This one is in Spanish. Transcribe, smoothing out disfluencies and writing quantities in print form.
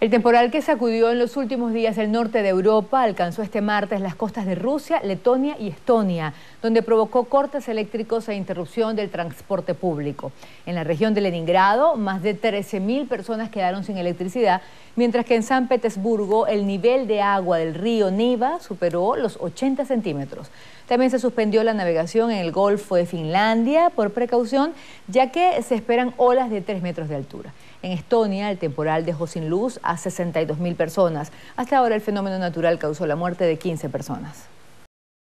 El temporal que sacudió en los últimos días el norte de Europa alcanzó este martes las costas de Rusia, Letonia y Estonia, donde provocó cortes eléctricos e interrupción del transporte público. En la región de Leningrado, más de 13.000 personas quedaron sin electricidad, mientras que en San Petersburgo el nivel de agua del río Neva superó los 80 centímetros. También se suspendió la navegación en el Golfo de Finlandia por precaución, ya que se esperan olas de 3 metros de altura. En Estonia, el temporal dejó sin luz a 62.000 personas. Hasta ahora el fenómeno natural causó la muerte de 15 personas.